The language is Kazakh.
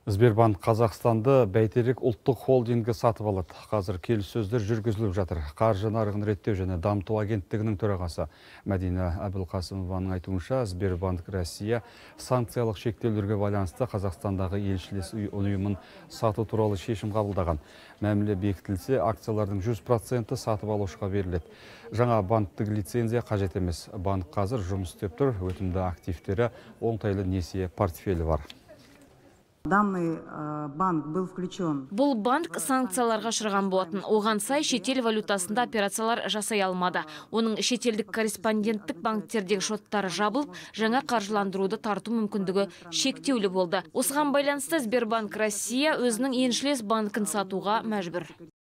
Сбербанк Қазақстанды бәйтерек ұлттық холдингі сатып алады. Қазір келіссөздер жүргізіліп жатыр. Қаржы нарығын реттеу және дамыту агенттігінің төрағасы Мәдина Әбілқасымованың айтуынша, Сбербанк Россия санкциялық шектеулерге байланысты Қазақстандағы елшілес ұйымын сату туралы шешім қабылдаған. Мәміле бекітілсе, акциялардың 100% сатып алушыға беріледі. Жаңа банктік лицензия қажет емес. Банк қазір жұмыс істеп тұр, өтімді активтері оңтайлы несие портфелі бар. Данный банк был включен. Бұл банк санкцияларға ұшыраған болатын. Оған сай шетел валютасында операциялар жасай алмады. Оның шетелдік корреспонденттік банктердегі шоттары жабылып, жаңа қаржыландыруды тарту мүмкіндігі шектеулі болды. Осыған байланысты Сбербанк Россия өзінің еншілес банкін сатуға мәжбүр.